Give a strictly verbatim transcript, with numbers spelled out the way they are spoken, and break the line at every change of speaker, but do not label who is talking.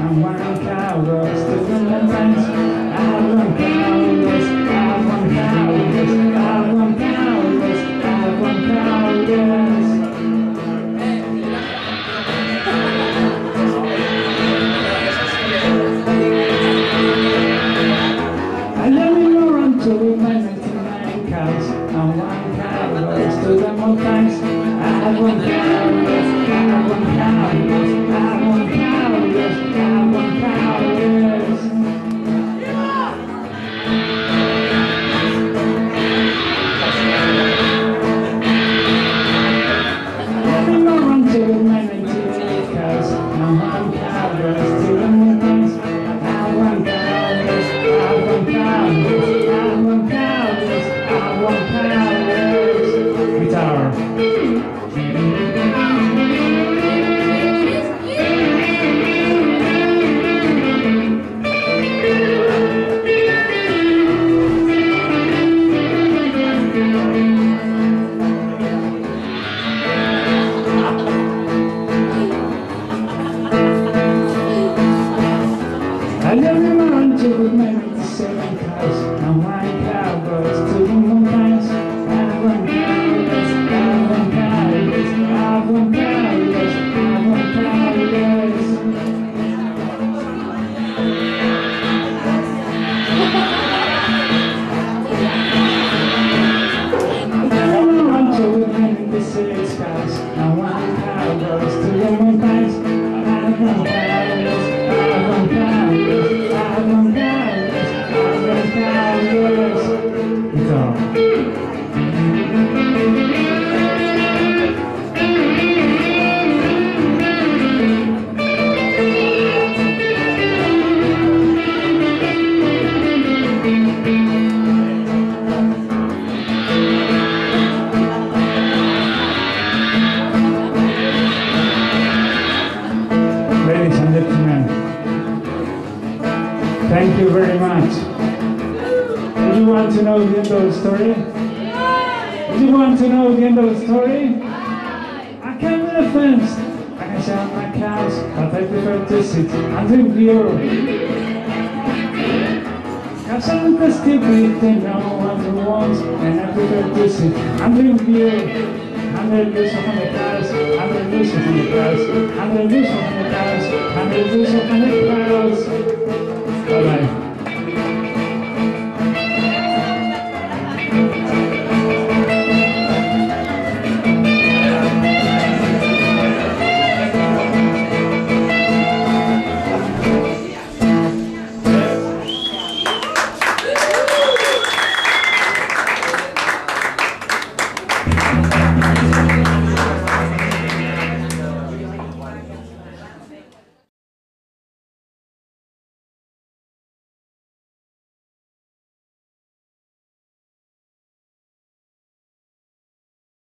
and one cow goes to the mountains. I have one cow goes, I have one cow goes, I have one cow goes, I have one cow goes. I let me go run to my ninety-nine cows, and one cow goes to the mountains. I have one cow goes, I have one cow goes, I have one cow goes, I have one cow goes. Let me go run to my ninety-eight cows, and one cow goes to the mountains. I have one cow goes, I have one cow goes, I have one cow goes, I have one cow goes. Guitar. I never run to the ninety-seven cows, and one cow goes to the mountains. I have one cow goes, I have one cow goes, I have one cow goes, I have one cow goes. I never run to the ninety-six cows, and one cow goes to the mountains. I have one cow goes, I have one cow goes, I have one cow goes, I have one cow goes. Guitar. Ladies and gentlemen, thank you very much. Do you want to know the end of the story? Do you want to know the end of the story? I came to the fence. I can shout my cows, but I prefer to sit and drink beer. Cause I'm the stupid, they know what they want, and I prefer to sit and drink beer. Hundred years from the cows, hundred years from the cows, hundred years from the cows, hundred years from the